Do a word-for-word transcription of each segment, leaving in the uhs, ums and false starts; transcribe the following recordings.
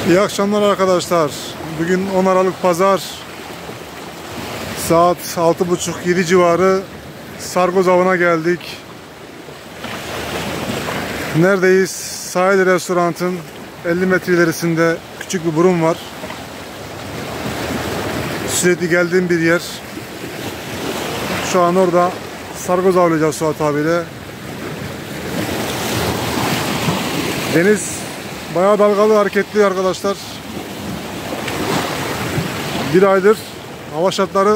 İyi akşamlar arkadaşlar. Bugün on Aralık Pazar. Saat altı buçuk yedi civarı Sargoz avına geldik. Neredeyiz? Sahil Restoran'ın elli metre ilerisinde küçük bir burun var. Sürekli geldiğim bir yer. Şu an orada sargoz avlayacağız Suat abiyle. Deniz bayağı dalgalı, hareketli arkadaşlar. Bir aydır hava şartları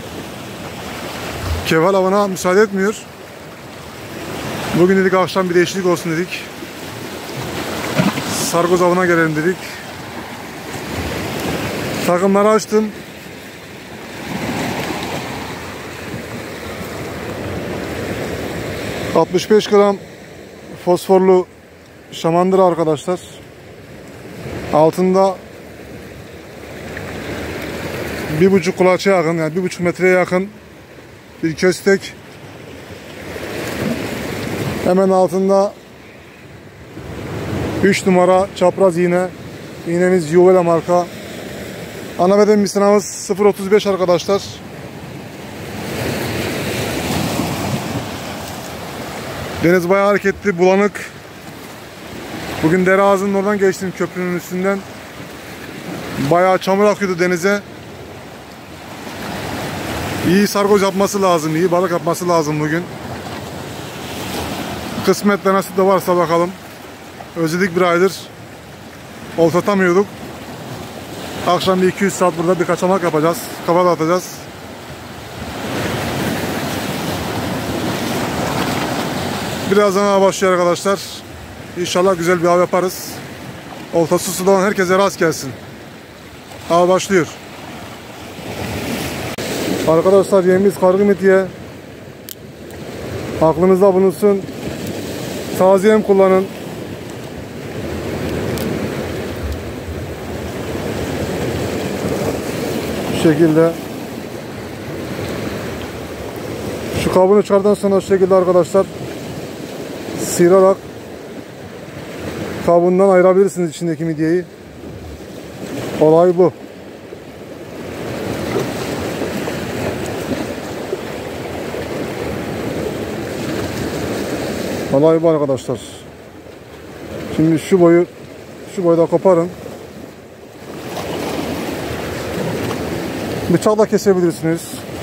keval avına müsaade etmiyor. Bugün dedik akşam bir değişiklik olsun dedik. Sargoz avına gelelim dedik. Takımları açtım. altmış beş gram fosforlu şamandıra arkadaşlar. Altında bir buçuk kulaça yakın, yani bir buçuk metreye yakın bir köstek. Hemen altında üç numara çapraz iğne. İğnemiz Juvela marka. Ana beden misinamız sıfır otuz beş arkadaşlar. Deniz bayağı hareketli, bulanık. Bugün dere ağzının oradan geçtim, köprünün üstünden. Bayağı çamur akıyordu denize. İyi sargoz yapması lazım, iyi balık yapması lazım bugün. Kısmetle nasip de varsa bakalım. Özledik bir aydır. Olta atamıyorduk. Akşam bir iki yüz saat burada bir kaçamak yapacağız. Kafa dağıtacağız. Birazdan hava başlıyor arkadaşlar. İnşallah güzel bir av yaparız. Oltası suda olan herkese rast gelsin. Hava başlıyor. Arkadaşlar yemimiz kargı midye. Aklınızda bulunsun. Taze yem kullanın. Bu şekilde. Şu kabuğunu çıkardan sonra şu şekilde arkadaşlar sıyırarak kabuğundan ayırabilirsiniz içindeki midyeyi. Olay bu. Olay bu arkadaşlar. Şimdi şu boyu şu boyu da koparın. Bıçakla kesebilirsiniz.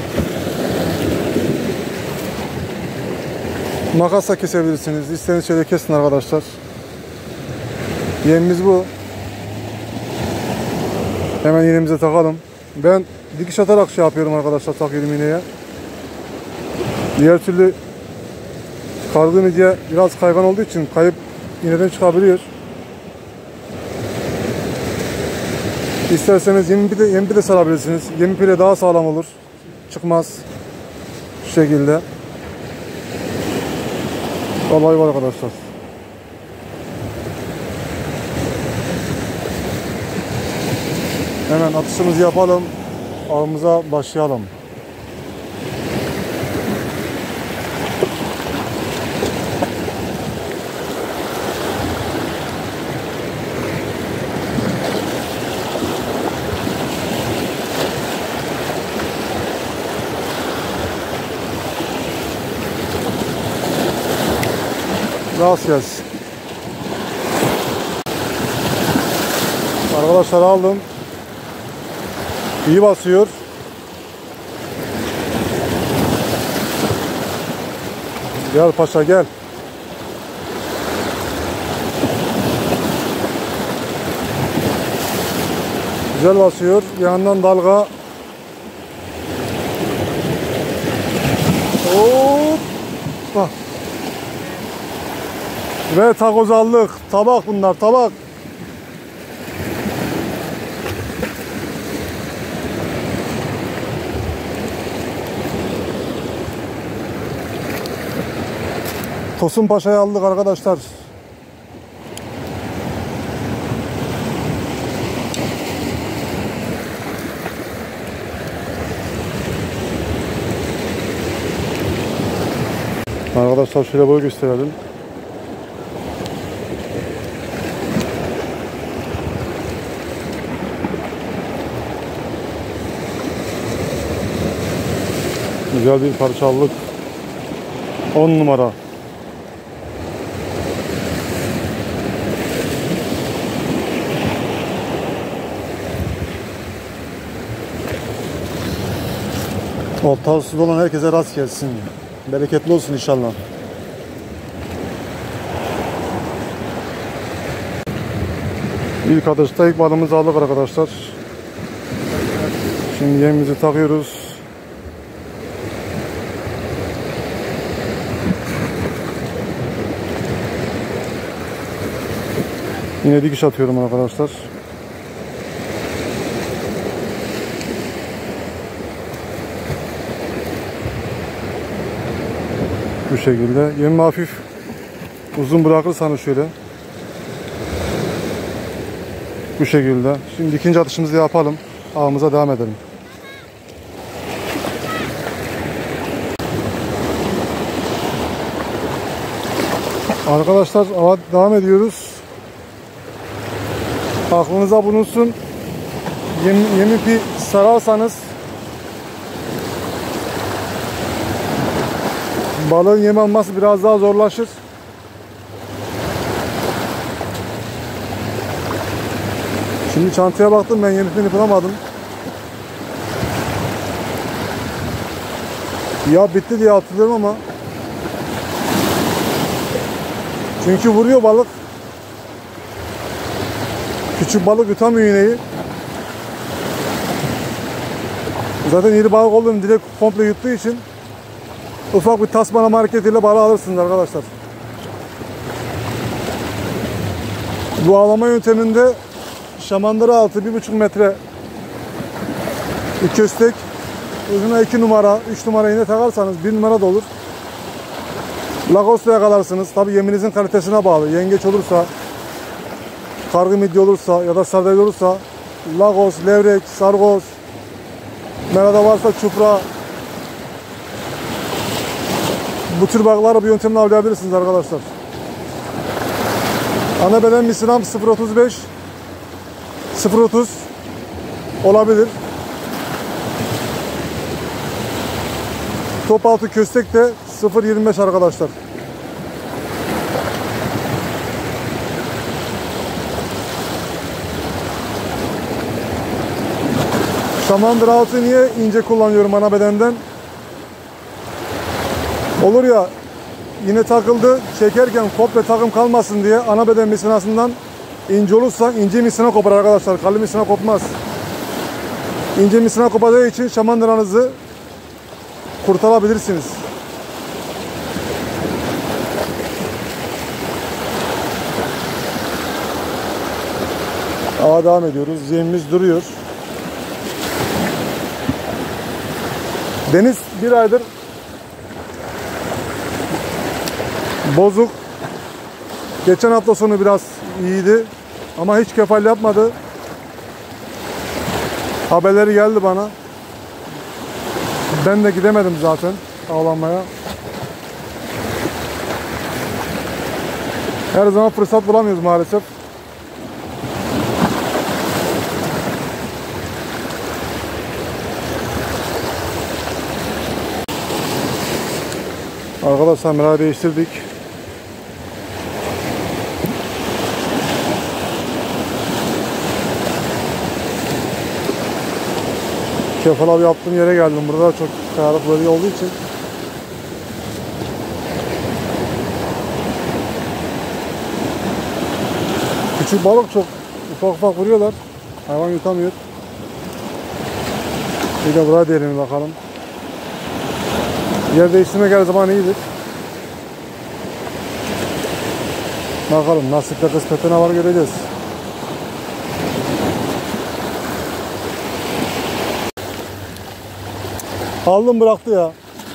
Makasla kesebilirsiniz. İstediğiniz şeyle kesin arkadaşlar. Yemimiz bu. Hemen iğnemize takalım. Ben dikiş atarak şey yapıyorum arkadaşlar, takıyorum iğneye. Diğer türlü kargı midye biraz kaygan olduğu için kayıp iğneden çıkabiliyor. İsterseniz yem ipi de, yem ipi de sarabilirsiniz. Yem ipiyle daha sağlam olur. Çıkmaz. Şu şekilde. Olay var arkadaşlar. Hemen atışımızı yapalım. Avımıza başlayalım. Rast gelsin. Arkadaşlar aldım. İyi basıyor. Gel paşa gel. Güzel basıyor. Bir yandan dalga. Hoppa. Ve takoz aldık. Tabak bunlar, tabak. Tosun Paşa'yı aldık arkadaşlar. Arkadaşlar şöyle boy gösterelim. Güzel bir parçalık. on numara. Oltası olan herkese rast gelsin. Bereketli olsun inşallah. İlk atışta ilk balımızı aldık arkadaşlar. Şimdi yemimizi takıyoruz. Yine dikiş atıyorum arkadaşlar. Bu şekilde. Yemi hafif uzun bırakırsanız şöyle. Bu şekilde. Şimdi ikinci atışımızı yapalım. Ağımıza devam edelim. Arkadaşlar ağa devam ediyoruz. Aklınıza bulunsun. Yem, yemi ipi sararsanız balığın yem alması biraz daha zorlaşır. Şimdi çantaya baktım, ben yem ipini bulamadım. Ya bitti diye hatırlıyorum ama çünkü vuruyor balık. Küçük balık yutamıyor iğneyi. Zaten iri balık olduğunu direkt komple yuttuğu için ufak bir tasmalama hareketiyle balığı alırsınız arkadaşlar. Bu avlama yönteminde şamandıra altı bir buçuk metre bir köstek, ucuna iki numara, üç numara iğne takarsanız bir numara da olur. Lagos'la yakalarsınız. Tabi yeminizin kalitesine bağlı. Yengeç olursa, kargı midye olursa ya da sardalya olursa lagos, levrek, sargos, merada varsa çupra, bu tür balıkları bu yöntemle avlayabilirsiniz arkadaşlar. Ana beden misinam sıfır otuz beş sıfır otuz olabilir. Top altı köstek de sıfır yirmi beş arkadaşlar. Şamandıra altı niye ince kullanıyorum ana bedenden? Olur ya, yine takıldı, çekerken komple takım kalmasın diye ana beden misinasından ince olursa ince misina kopar arkadaşlar. Kalın misina kopmaz. İnce misina kopacağı için şamandıranızı kurtarabilirsiniz. Ağa devam ediyoruz. Yemimiz duruyor. Deniz bir aydır bozuk. Geçen hafta sonu biraz iyiydi ama hiç kefal yapmadı. Haberleri geldi bana. Ben de gidemedim zaten avlanmaya. Her zaman fırsat bulamıyoruz maalesef. Arkadaşlar merayı değiştirdik. Kefal abi yaptığım yere geldim. Burada çok kayalık bölge olduğu için. Küçük balık çok ufak ufak vuruyorlar. Hayvan yutamıyor. Bir de buraya diyelim bakalım. Yer değiştirmek her zaman iyidir. Bakalım nasipte kısmette ne var göreceğiz. Aldım bıraktı ya.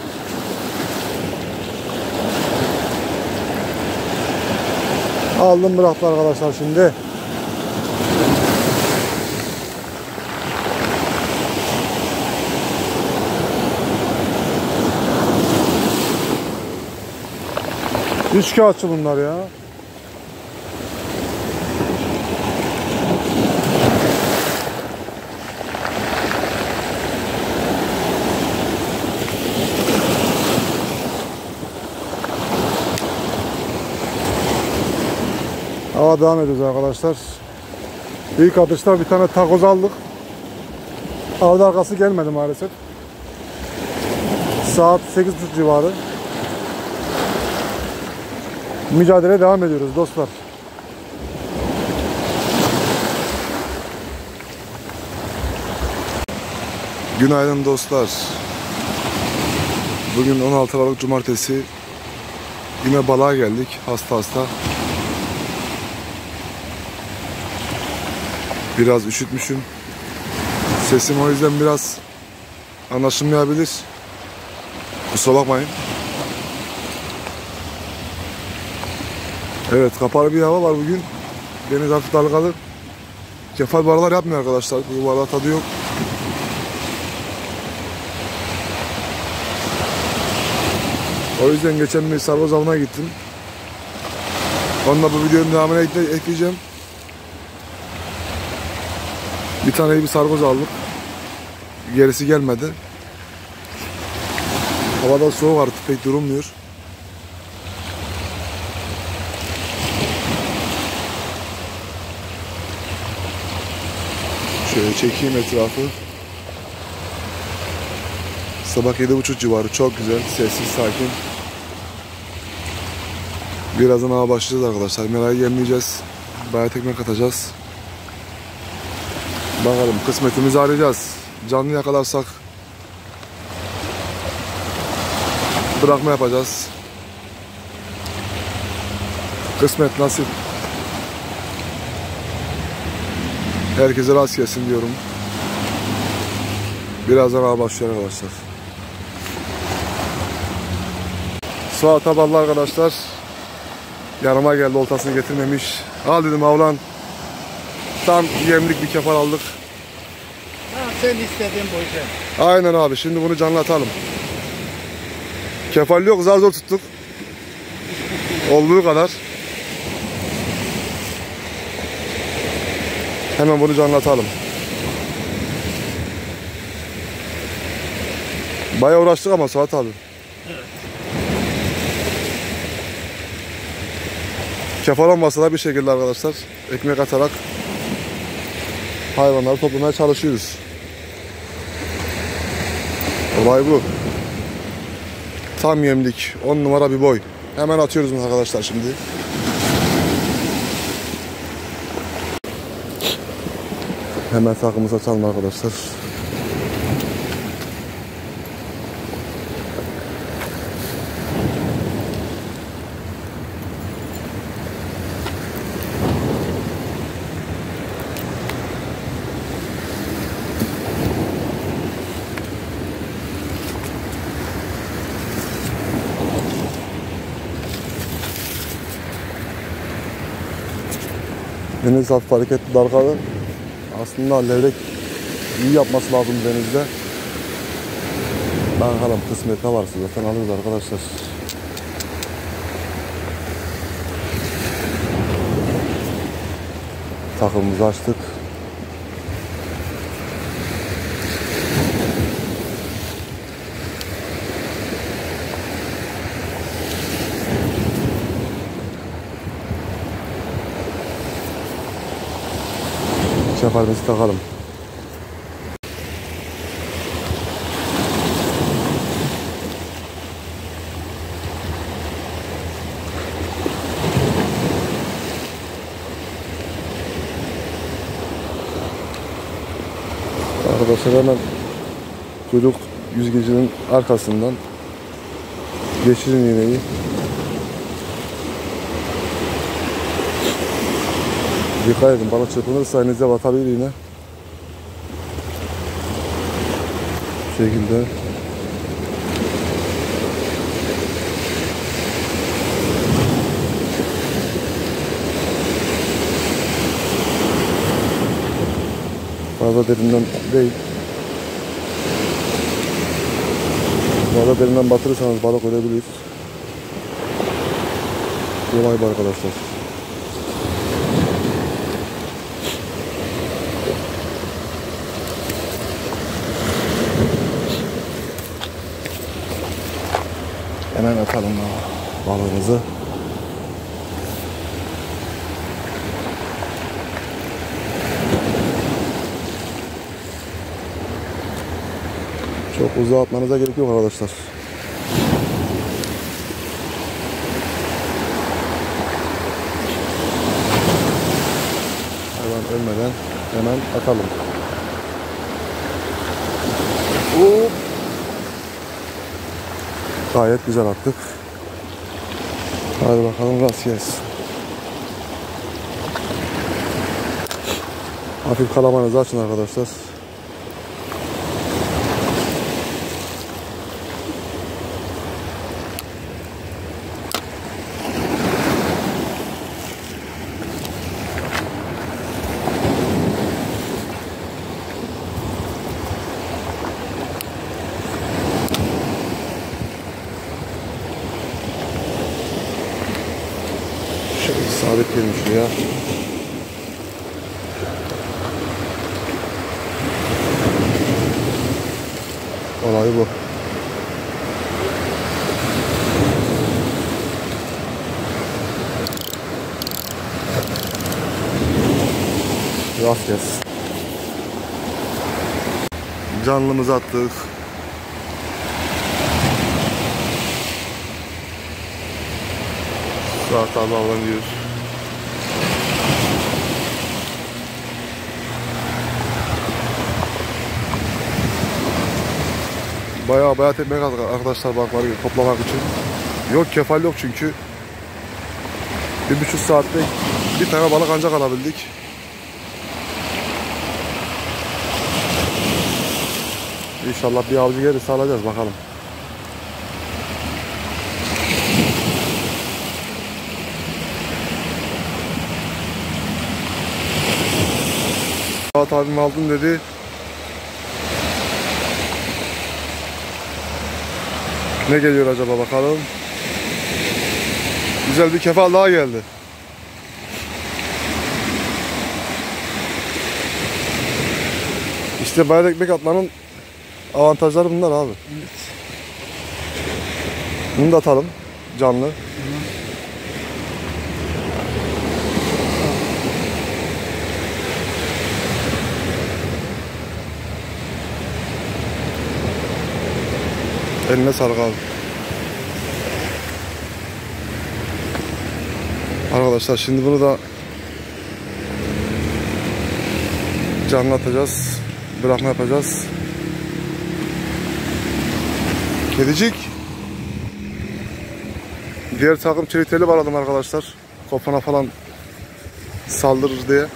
Aldım bıraktı arkadaşlar şimdi. Üç kağıtçı bunlar ya. Hava devam ediyoruz arkadaşlar. İlk atışta bir tane takoz aldık. Avda arkası gelmedi maalesef. Saat sekiz buçuk civarı. Mücadeleye devam ediyoruz dostlar. Günaydın dostlar. Bugün on altı Aralık Cumartesi. Yine balığa geldik hasta hasta. Biraz üşütmüşüm. Sesim o yüzden biraz anlaşılmayabilir. Kusura bakmayın. Evet, kapalı bir hava var bugün. Deniz hafif dalgalı. Kefal balıklar yapmıyor arkadaşlar. Bu balığa tadı yok. O yüzden geçen bir sargoz avına gittim. Onunla bu videonun devamına ekleyeceğim. Bir tane iyi bir sargoz aldık. Gerisi gelmedi. Havada soğuk artık pek durulmuyor. Şöyle çekeyim etrafı. Sabah yedi buçuk civarı, çok güzel, sessiz, sakin. Birazdan hava başlayacağız arkadaşlar. Merayı yemleyeceğiz. Bayat ekmek atacağız. Bakalım, kısmetimizi arayacağız. Canlı yakalarsak bırakma yapacağız. Kısmet nasip. Herkese rast gelsin diyorum. Birazdan hava başlıyor arkadaşlar. Suat taballı arkadaşlar. Yanıma geldi, oltasını getirmemiş. Al dedim avlan. Tam yemlik bir kefal aldık. Ha, sen istediğin bu işe. Aynen abi, şimdi bunu canlı atalım. Kefal yok, zar zor tuttuk. Olduğu kadar. Hemen bunu canlı atalım. Bayağı uğraştık ama Suat abi. Evet. Kefal olmasa da bir şekilde arkadaşlar ekmek atarak hayvanları toplamaya çalışıyoruz. Olay bu. Tam yemlik, on numara bir boy. Hemen atıyoruz bunu arkadaşlar şimdi. Hemen takımımızı açalım arkadaşlar. Deniz hafif hareketli, dalgalı. Aslında levrek iyi yapması lazım denizde. Bakalım, kısmet ne varsa zaten alırız arkadaşlar. Takımımızı açtık. Kefalimizi takalım. Arkadaşlar hemen çocuk yüzgecinin arkasından geçirin iğneyi. Dikkat edin, balık çırpınırsa elinize batabilir yine. Bu şekilde. Fazla derinden değil. Fazla derinden batırırsanız balık ölebilir. Olay bu arkadaşlar. Hemen atalım balığımızı. Çok uzağa atmanıza gerek yok arkadaşlar. Hayvan ölmeden hemen atalım. Hop. Gayet güzel attık. Hadi bakalım rast gelsin. Hafif kalamanızı açın arkadaşlar. Şöyle sabitleyelim şuraya. Olay bu. Rast gelsin. Canlımızı attık. Sağ sağa bağlanıyor. Bayağı bayağı tepmek arkadaşlar balıkları toplamak için. Yok kefal yok çünkü. Bir buçuk saatte bir tane balık ancak alabildik. İnşallah bir avcı gelirse alacağız bakalım. Fuat abim aldım dedi. Ne geliyor acaba bakalım. Güzel bir kefal daha geldi. İşte bayrak ekmek atmanın avantajları bunlar abi. Evet. Bunu da atalım canlı. Hı. Eline sağlık abi. Arkadaşlar şimdi bunu da canlı atacağız. Bırakma yapacağız. Kedicik. Diğer takım çeriteli bağladım arkadaşlar. Kopana falan saldırır diye.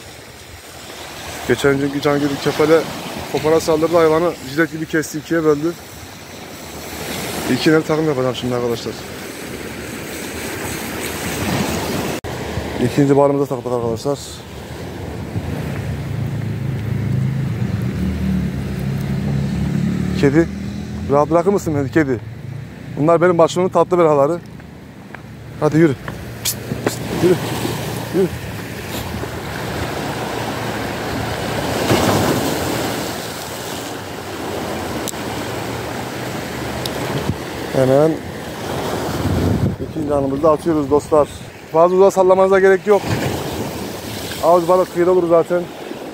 Geçen günkü can gibi kefale kopana saldırdı, hayvanı jilet gibi kesti, ikiye böldü. İkileri takım yapacağım şimdi arkadaşlar. İkinci bağrımıza taktık arkadaşlar. Kedi. Rahat bırakır mısın beni kedi? Bunlar benim başımın tatlı belaları. Hadi yürü. Pişt, pişt, yürü. Yürü. Hemen ikinci anımızda atıyoruz dostlar. Fazla uzağa sallamanıza gerek yok. Avcı balık kıyıda olur zaten.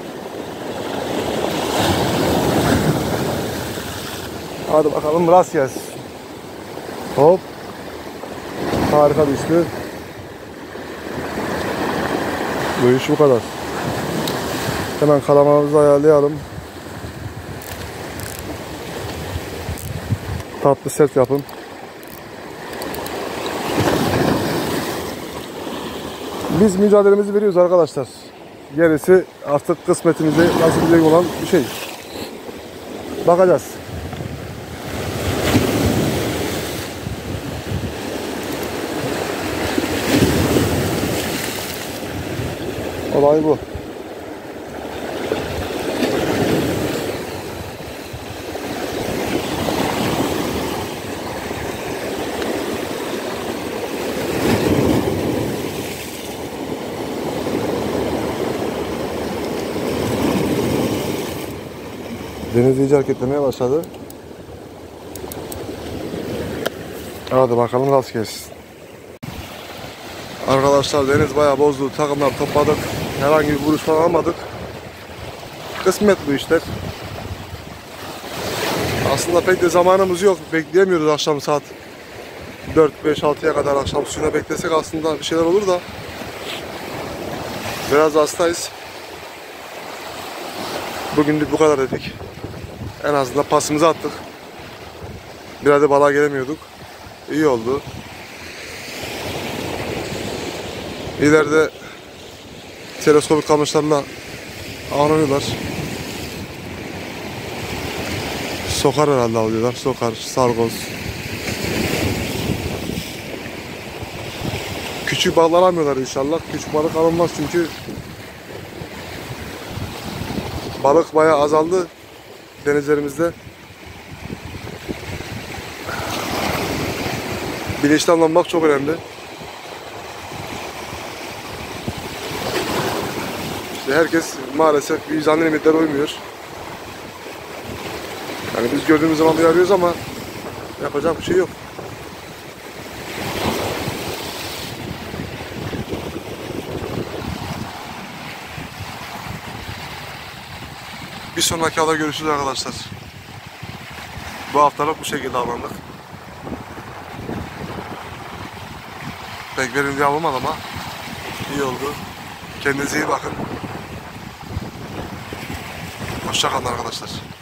Hadi bakalım rast gelsin. Hop. Harika düştü. Bu iş bu kadar. Hemen kalamarımızı ayarlayalım. Tatlı sert yapın. Biz mücadelemizi veriyoruz arkadaşlar. Gerisi artık kısmetimize nasip edecek olan bir şey. Bakacağız. Olay bu. Deniz iyice hareketlemeye başladı. Hadi bakalım rast gelsin. Arkadaşlar deniz bayağı bozdu. Takımlar topladık. Herhangi bir vuruş falan almadık. Kısmet bu işler. Aslında pek de zamanımız yok. Bekleyemiyoruz akşam saat dört beş altıya kadar akşam suyuna beklesek aslında bir şeyler olur da biraz hastayız. Bugünlük bu kadar dedik. En azından pasımızı attık. Biraz da balığa gelemiyorduk. İyi oldu. İleride teleskopik kamışlarla avlanıyorlar. Sokar herhalde alıyorlar. Sokar, sargoz. Küçük balıklar almıyorlar inşallah. Küçük balık alınmaz çünkü balık bayağı azaldı denizlerimizde. Bilinçli avlanmak çok önemli. İşte herkes maalesef vicdanlı limitlere uymuyor. Yani biz gördüğümüz zaman uyarıyoruz ama yapacak bir şey yok. Bir sonraki hafta görüşürüz arkadaşlar. Bu haftalık bu şekilde avlandık. Pek verimli avlamadı ama iyi oldu. Kendinize iyi bakın. Hoşça kalın arkadaşlar.